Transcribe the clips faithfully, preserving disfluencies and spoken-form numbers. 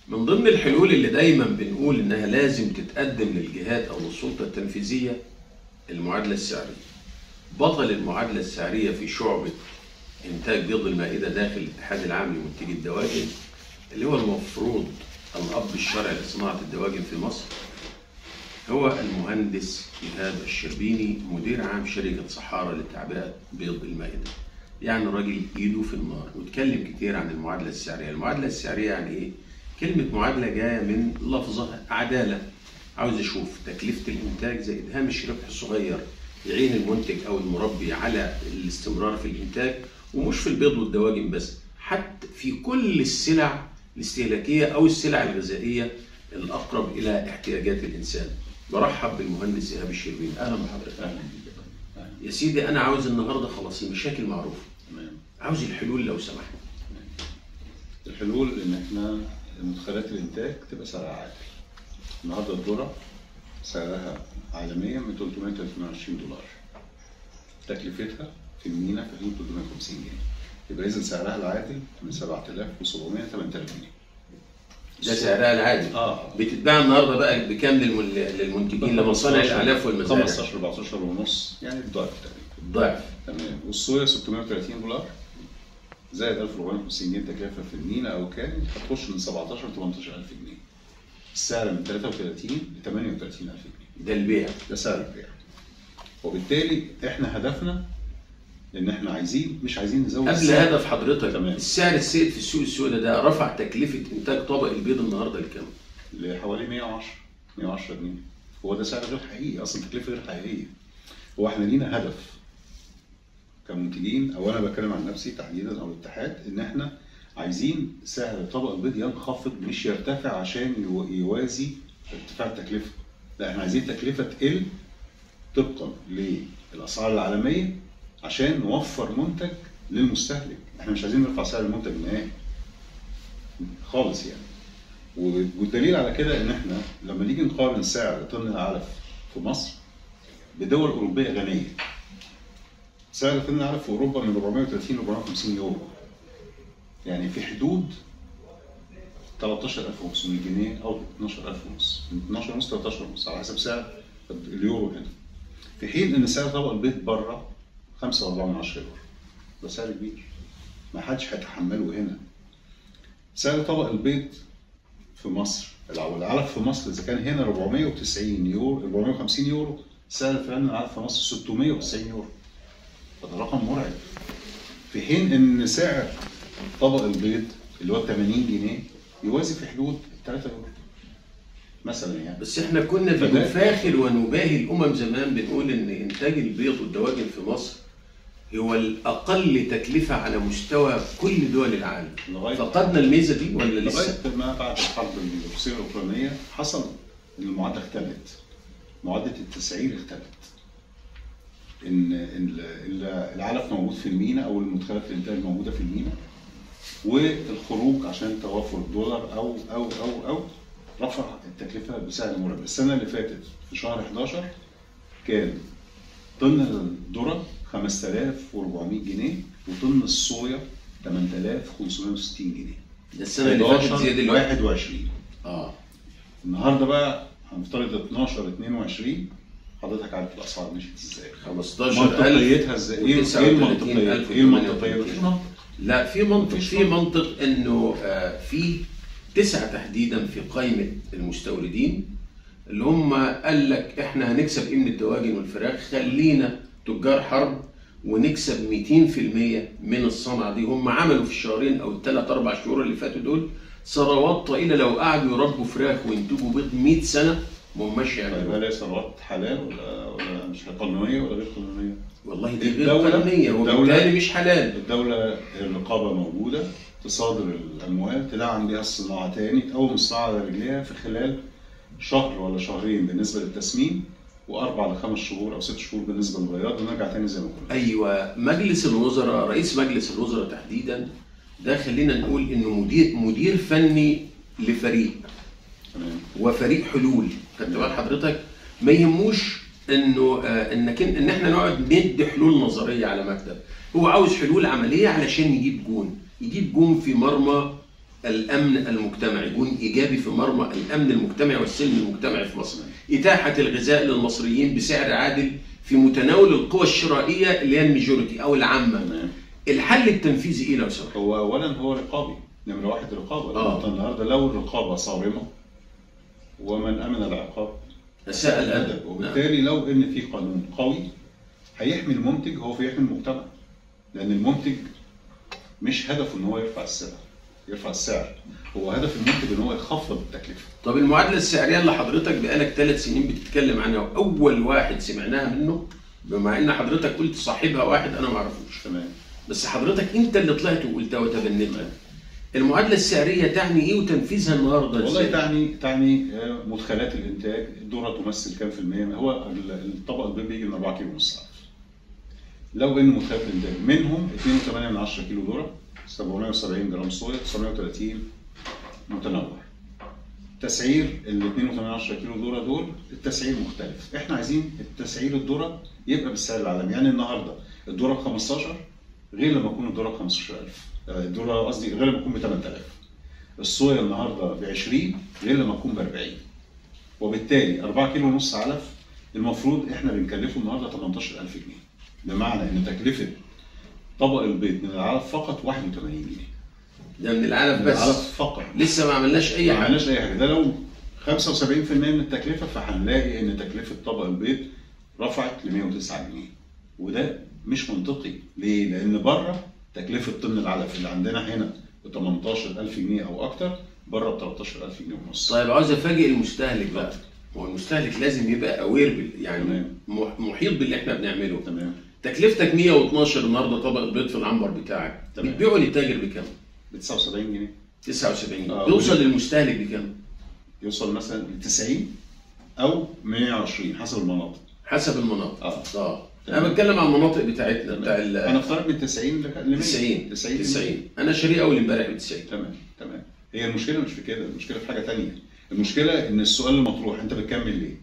من ضمن الحلول اللي دايما بنقول انها لازم تتقدم للجهات او للسلطه التنفيذيه المعادله السعريه. بطل المعادله السعريه في شعبه انتاج بيض المائده داخل الاتحاد العام لمنتجي الدواجن، اللي هو المفروض الاب الشرعي لصناعه الدواجن في مصر، هو المهندس إيهاب الشربيني، مدير عام شركه صحارى لتعبئه بيض المائده. يعني راجل ايده في النار، واتكلم كتير عن المعادله السعريه. المعادله السعريه يعني ايه؟ كلمه معادله جايه من لفظه عداله، عاوز اشوف تكلفه الانتاج زائد هامش ربح صغير يعين المنتج او المربي على الاستمرار في الانتاج، ومش في البيض والدواجن بس، حتى في كل السلع الاستهلاكيه او السلع الغذائيه الاقرب الى احتياجات الانسان. برحب بالمهندس ايهاب الشربيني، اهلا بحضرتك. اهلا بيك. يا سيدي انا عاوز النهارده خلاص المشاكل معروفه، تمام. عاوز الحلول لو سمحت. الحلول ان احنا مدخلات الانتاج تبقى سعرها عادل. النهارده الذره سعرها عالميا من ثلاثمائة وثلاثة وعشرين دولار، تكلفتها في المينا في حدود ثلاثمائة وخمسين جنيه، يبقى اذا سعرها العادل من سبعة آلاف وسبعمائة ل ثمانية آلاف جنيه. ده سعرها العادي. اه بتتباع النهارده بقى بكام للمنتجين لمصانع الاعلاف والمزارع؟ خمستاشر أربعتاشر ونص، يعني الضعف تقريبا. الضعف. تمام. والصويا ستمائة وثلاثين دولار زائد ألف وأربعمائة وخمسين جنيه تكلفه في المينا او كان، هتخش من سبعتاشر ل ثمانية عشر ألف جنيه. السعر من ثلاثة وثلاثين ل ثمانية وثلاثين ألف جنيه. ده البيع. ده سعر البيع. وبالتالي احنا هدفنا ان احنا عايزين مش عايزين نزود قبل هدف حضرتك، تمام. السعر السائد في السوق السوداء ده رفع تكلفه انتاج طبق البيض النهارده لكام؟ لحوالي مائة وعشرة مائة وعشرة جنيه. هو ده سعر غير حقيقي، اصلا تكلفه غير حقيقيه. هو احنا لينا هدف كمنتجين، او انا بتكلم عن نفسي تحديدا او الاتحاد، ان احنا عايزين سعر طبق البيض ينخفض مش يرتفع عشان يوازي ارتفاع التكلفه. لا، احنا عايزين التكلفه تقل طبقا للاسعار العالميه عشان نوفر منتج للمستهلك. احنا مش عايزين نرفع سعر المنتج النهائي خالص يعني. والدليل على كده ان احنا لما نيجي نقارن سعر طن العلف في مصر بدول اوروبيه غنيه، سعر طن العلف في اوروبا من أربعمائة وثلاثين ل أربعمائة وخمسين يورو، يعني في حدود ثلاثة عشر ألف وخمسمائة جنيه او اثناشر ألف ونص، من اثناشر ونص ل ثلاثة عشر ونص على حسب سعر اليورو هنا. في حين ان سعر طبق البيض بره خمسة فاصلة أربعة يورو. ده سعر كبير ما حدش هيتحمله هنا. سعر طبق البيض في مصر او العلف في مصر اذا كان هنا أربعمائة وتسعين يورو أربعمائة وخمسين يورو، سعر فعلا العلف في مصر ستمائة وتسعين يورو. فده رقم مرعب. في حين ان سعر طبق البيض اللي هو ثمانين جنيه يوازي في حدود ثلاثة يورو مثلا يعني. بس احنا كنا بنفاخر ونباهي الامم زمان بنقول ان انتاج البيض والدواجن في مصر هو الاقل تكلفه على مستوى كل دول العالم. فقدنا الميزه دي ولا لسه؟ لغايه ما بعد الحرب الروسيه الاوكرانيه حصل ان المعادله اختلت. معادله التسعير اختلت. ان العلف موجود في المينا او المدخلات الانتاج موجوده في المينا، والخروج عشان توفر الدولار او او او او رفع التكلفه بسعر مرعب. السنه اللي فاتت في شهر حداشر كان طن الذره خمسة آلاف وأربعمائة جنيه وطن الصويا ثمانية آلاف وخمسمائة وستين جنيه. ده السنه اللي فاتت زي دلوقتي واحد وعشرين. اه النهارده بقى هنفترض اثناشر اثنين وعشرين. حضرتك عارف الاسعار مشيت ازاي؟ خمستاشر ألف منطقيتها ازاي؟ ايه المنطقيه؟ ايه المنطقيه؟ مفيش منطق. لا في منطق، في منطق انه آه في تسعه تحديدا في قائمه المستوردين اللي هم قال لك احنا هنكسب ايه من الدواجن والفراخ، خلينا تجار حرب ونكسب مئتين في المئة من الصنعه دي. هم عملوا في الشهرين او الثلاث اربع شهور اللي فاتوا دول ثروات طائله، لو قعدوا يربوا فراخ وينتجوا بيض مئة سنه ما هماش يعملوا. طيب هل ثروات حلال ولا ولا مش قانونيه ولا غير قانونيه؟ والله دي غير قانونيه وبالتالي مش حلال. الدوله الرقابه موجوده، تصادر الاموال تدعم بيها الصناعه تاني، تقوم الصناعه على رجليها في خلال شهر ولا شهرين بالنسبه للتسمين، واربع لخمس شهور او ست شهور بالنسبه للبياض، ونرجع تاني زي ما كنا. ايوه، مجلس الوزراء، رئيس مجلس الوزراء تحديدا ده خلينا نقول انه مدير مدير فني لفريق. تمام. وفريق حلول، خدت بال حضرتك؟ ما يهموش انه آه انك ان احنا نقعد ندي حلول نظريه على مكتب، هو عاوز حلول عمليه علشان يجيب جون، يجيب جون في مرمى الامن المجتمعي، يكون ايجابي في مرمى الامن المجتمعي والسلم المجتمعي في مصر. اتاحه الغذاء للمصريين بسعر عادل في متناول القوى الشرائيه اللي هي الميجوريتي او العامه. تمام. الحل التنفيذي ايه لو سمحت؟ هو اولا هو رقابي، نمره واحد رقابه. آه. انت النهارده لو الرقابه صارمه ومن امن العقاب اساء الادب، وبالتالي لو ان في قانون قوي هيحمي المنتج، هو بيحمي المجتمع. لان المنتج مش هدفه ان هو يرفع السعر يرفع السعر هو هدف المنتج ان هو يخفض التكلفه. طب المعادله السعريه اللي حضرتك بقالك ثلاث سنين بتتكلم عنها واول واحد سمعناها منه، بما ان حضرتك قلت صاحبها واحد انا ما اعرفوش، تمام، بس حضرتك انت اللي طلعت وقلتها وتبنيتها. المعادله السعريه تعني ايه وتنفيذها النهارده ازاي؟ والله تعني تعني مدخلات الانتاج، الذره تمثل كام في الميه؟ هو الطبق البيض بيجي من أربعة كيلو ونص. لو ان مدخلات الانتاج منهم اثنين فاصلة ثمانية كيلو ذره، سبعمائة وسبعين جرام صويا، تسعمائة وثلاثين متنوع. تسعير ال اثنين فاصلة ثمانية كيلو ذره دول التسعير مختلف. احنا عايزين التسعير الذره يبقى بالسعر العالمي. يعني النهارده الذره ب خمستاشر غير لما تكون الذره ب خمستاشر ألف، الذره قصدي غير لما تكون ب ثمانية آلاف. الصويا النهارده ب عشرين غير لما تكون ب أربعين. وبالتالي أربعة كيلو ونص علف المفروض احنا بنكلفه النهارده ثمانية عشر ألف جنيه. بمعنى ان تكلفه طبق البيض من العلف فقط واحد وثمانين جنيه. ده من العلف بس؟ العلف فقط، لسه ما عملناش اي حاجه. ما عملناش اي حاجه. ده لو خمسة وسبعين في الميه من التكلفه فهنلاقي ان تكلفه طبق البيض رفعت ل مائة وتسعة جنيه، وده مش منطقي. ليه؟ لان بره تكلفه طن العلف اللي عندنا هنا ب ثمانية عشر ألف جنيه او اكتر، بره ب ثلاثة عشر ألف جنيه ونص. طيب عاوز افاجئ المستهلك بقى. هو المستهلك لازم يبقى اوير يعني تمام. محيط باللي احنا بنعمله. تمام. تكلفتك مائة واثناشر النهارده طبق البيض في العنبر بتاعك، بتبيعه للتاجر بكام؟ ب تسعة وسبعين جنيه. تسعة وسبعين. آه بيوصل للمستهلك بكام؟ يوصل مثلا ل تسعين او مائة وعشرين حسب المناطق. حسب المناطق. اه اه انا بتكلم عن المناطق بتاعتنا بتاع ال انا افترض من تسعين ل مائة. تسعين تسعين. انا شاريه اول امبارح ب تسعين. تمام تمام. هي المشكله مش في كده، المشكله في حاجه ثانيه. المشكله ان السؤال المطروح انت بتكمل ليه؟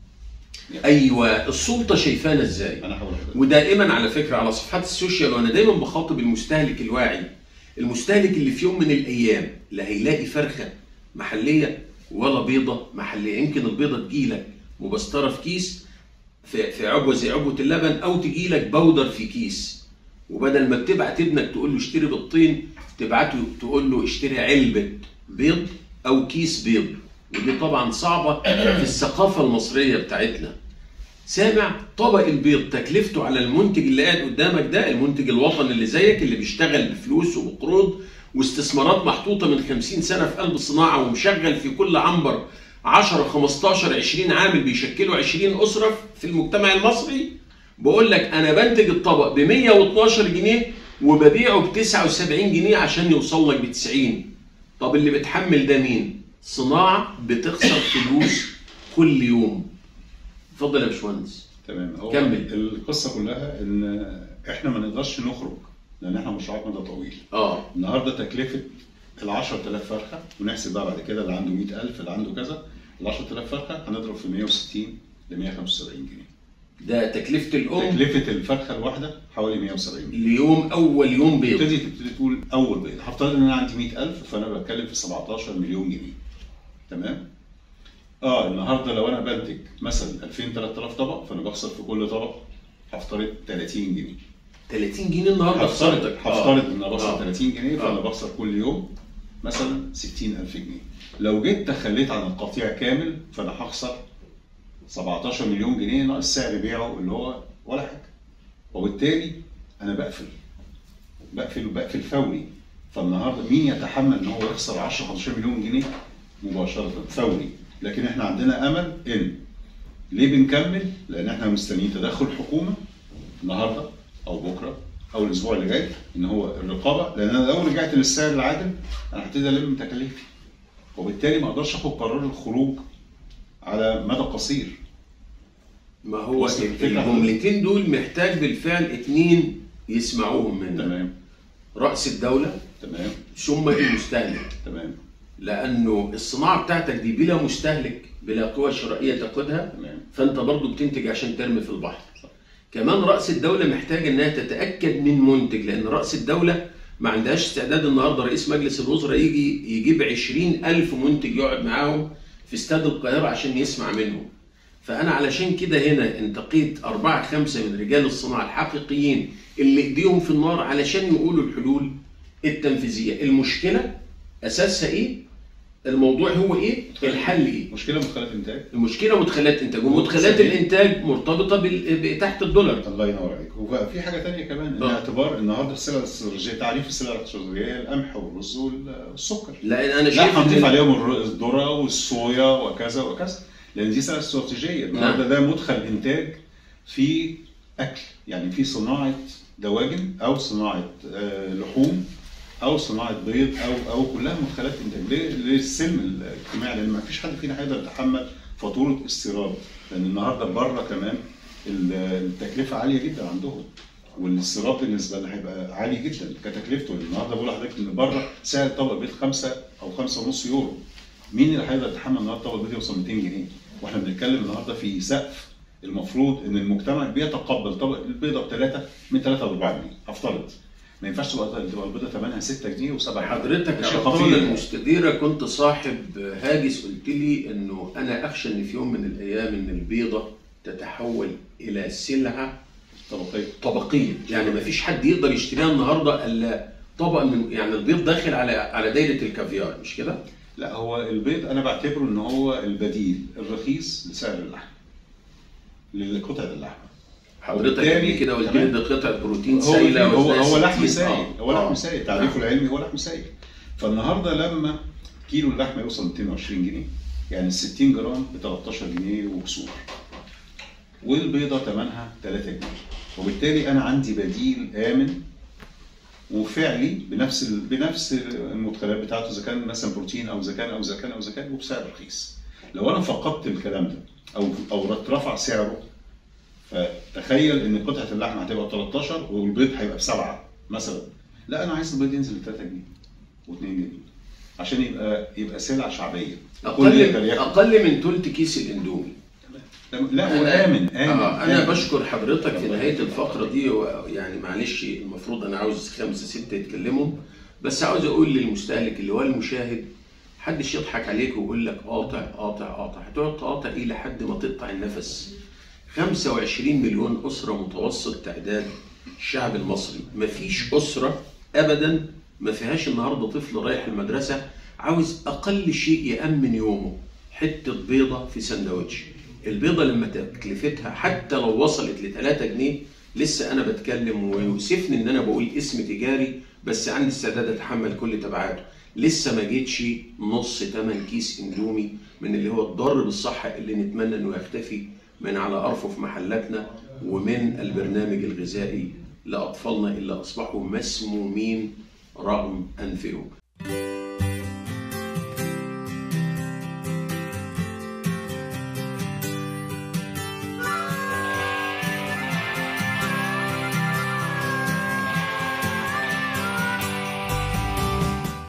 يعني ايوه السلطه شايفانا ازاي؟ انا هقول لحضرتك. ودائما على فكره على صفحات السوشيال وانا دايما بخاطب المستهلك الواعي، المستهلك اللي في يوم من الايام لا هيلاقي فرخه محليه ولا بيضه محليه. يمكن البيضه تجيلك مبستره في كيس في في عبوه زي عبوه اللبن، او تجيلك بودر في كيس، وبدل ما بتبعت ابنك تقول له اشتري بيضتين تبعته تقول له اشتري علبه بيض او كيس بيض. ودي طبعا صعبه في الثقافه المصريه بتاعتنا. سامع؟ طبق البيض تكلفته على المنتج اللي قاعد قدامك ده، المنتج الوطني اللي زيك اللي بيشتغل بفلوس وبقروض واستثمارات محطوطه من خمسين سنه في قلب الصناعه، ومشغل في كل عنبر عشرة خمستاشر عشرين عامل بيشكلوا عشرين اسره في المجتمع المصري. بقول لك انا بنتج الطبق ب مائة واثناشر جنيه وببيعه ب تسعة وسبعين جنيه عشان يوصل لك ب تسعين. طب اللي بتحمل ده مين؟ صناعه بتخسر فلوس كل يوم. اتفضل يا باشمهندس. تمام. هو كمل. القصه كلها ان احنا ما نقدرش نخرج لان احنا مشروعات مدى طويل. اه النهارده تكلفه ال عشرة آلاف فرخه، ونحسب بقى بعد كده اللي عنده مائة ألف اللي عنده كذا، ال عشرة آلاف فرخه هنضرب في مائة وستين ل مائة وخمسة وسبعين جنيه. ده تكلفه الام. تكلفه الفرخه الواحده حوالي مائة وسبعين جنيه. اليوم اول يوم بيض. تبتدي تبتدي تقول اول بيض، هفترض ان انا عندي مائة ألف فانا بتكلم في سبعة عشر مليون جنيه. تمام؟ اه النهارده لو انا بنتج مثلا ألفين ثلاثة آلاف طبق فانا بخسر في كل طبق هفترض ثلاثين جنيه. ثلاثين جنيه النهارده هفترض هفترض ان انا بخسر آه. ثلاثين جنيه فانا آه. بخسر كل يوم مثلا ستين ألف جنيه. لو جيت تخليت عن القطيع كامل فانا هخسر سبعة عشر مليون جنيه ناقص سعر بيعه اللي هو ولا حاجه. وبالتالي انا بقفل بقفل بقفل فوري. فالنهارده مين يتحمل ان هو يخسر عشرة خمستاشر مليون جنيه مباشره فوري؟ لكن احنا عندنا امل ان ليه بنكمل؟ لان احنا مستنيين تدخل الحكومه النهارده او بكره او الاسبوع اللي جاي ان هو الرقابه. لان انا لو رجعت للسعر العادل انا هبتدي الم تكاليفي، وبالتالي ما اقدرش اخد قرار الخروج على مدى قصير. ما هو الجملتين دول محتاج بالفعل اتنين يسمعوهم منا. تمام. رأس الدولة. تمام. ثم المستهلك. تمام. لأنه الصناعة بتاعتك دي بلا مستهلك بلا قوة شرائية تقودها. تمام. فأنت برضو بتنتج عشان ترمي في البحر. كمان رأس الدولة محتاج إنها تتأكد من منتج، لأن رأس الدولة ما عندهاش استعداد النهارده رئيس مجلس الوزراء يجي يجيب عشرين ألف منتج يقعد معاهم في استاد القاهره عشان يسمع منهم. فانا علشان كده هنا انتقيت أربعة خمسة من رجال الصناعه الحقيقيين اللي ايديهم في النار علشان يقولوا الحلول التنفيذيه. المشكله اساسها ايه؟ الموضوع هو ايه؟ الحل ايه؟ مشكله مدخلات انتاج. المشكله مدخلات انتاج، ومدخلات الانتاج مرتبطه بال... تحت الدولار. الله ينور عليك. وفي حاجه ثانيه كمان، ان اعتبار النهارده السلع الاستراتيجيه، تعريف السلع الاستراتيجيه القمح والرز والسكر. لا انا شايف لا هنضيف عليهم الذره والصويا وكذا وكذا، لان دي سلع استراتيجيه. النهارده ده مدخل انتاج في اكل، يعني في صناعه دواجن او صناعه لحوم او صناعه بيض او او كلها مدخلات انتاج للسلم الاجتماعي، لان ما فيش حد فينا هيقدر يتحمل فاتوره استيراد، لان النهارده بره كمان التكلفه عاليه جدا عندهم، والاستيراد بالنسبه لنا هيبقى عالي جدا كتكلفته. النهارده بقول لحضرتك ان بره سعر طبق بيض خمسة او خمسة ونص يورو. مين اللي هيقدر يتحمل النهارده طبق بيض يوصل مئتين جنيه؟ واحنا بنتكلم النهارده في سقف المفروض ان المجتمع بيتقبل طبق البيضه بثلاثه من ثلاثة ل أربعة جنيه، افترض. ما ينفعش تبقى تبقى البيضه ثمنها ستة جنيه و7. حضرتك يا ابطال المستديره كنت صاحب هاجس، قلت لي انه انا اخشى ان في يوم من الايام ان البيضه تتحول الى سلعه طبقيه طبقيه، يعني ما فيش حد يقدر يشتريها النهارده الا طبق من، يعني البيض داخل على على دايره الكافيار، مش كده؟ لا، هو البيض انا بعتبره ان هو البديل الرخيص لسعر اللحم، لقطعه اللحمه. حضرتك قبل كده قلت لي ده قطعه بروتين سائله، هو هو لحم سائل، آه. هو لحم سائل، تعريفه العلمي هو لحم سائل. فالنهارده لما كيلو اللحمه يوصل مئتين وعشرين جنيه، يعني ستين جرام ب تلتاشر جنيه وكسور، والبيضه ثمنها ثلاثة جنيه، وبالتالي انا عندي بديل امن وفعلي بنفس بنفس المدخلات بتاعته، اذا كان مثلا بروتين او اذا كان او اذا كان او اذا كان وبسعر رخيص. لو انا فقدت الكلام ده او او اترفع سعره، فتخيل ان قطعه اللحمه هتبقى تلتاشر والبيض هيبقى بسبعه مثلا، لا انا عايز البيض ينزل ل ثلاثة جنيه واثنين جنيه عشان يبقى يبقى سلعه شعبيه. اقل اقل من ثلث كيس الاندومي. لا هو امن امن آه انا آمن. بشكر حضرتك في نهايه الفقره دي، يعني معلش المفروض انا عاوز خمسه سته يتكلموا، بس عاوز اقول للمستهلك اللي هو المشاهد، محدش يضحك عليك ويقول لك قاطع قاطع قاطع، هتقعد تقاطع ايه لحد ما تقطع النفس. خمسة وعشرين مليون اسره متوسط تعداد الشعب المصري، مفيش اسره ابدا ما فيهاش النهارده طفل رايح المدرسه عاوز اقل شيء يامن يومه حته بيضه في سندوتش. البيضه لما تكلفتها حتى لو وصلت ل ثلاثة جنيه، لسه انا بتكلم ويؤسفني ان انا بقول اسم تجاري بس عندي استعداد اتحمل كل تبعاته، لسه ما جيتش نص ثمن كيس اندومي من اللي هو الضار بالصحه اللي نتمنى انه يختفي من على ارفف محلاتنا ومن البرنامج الغذائي لاطفالنا اللي اصبحوا مسمومين رغم انفهم.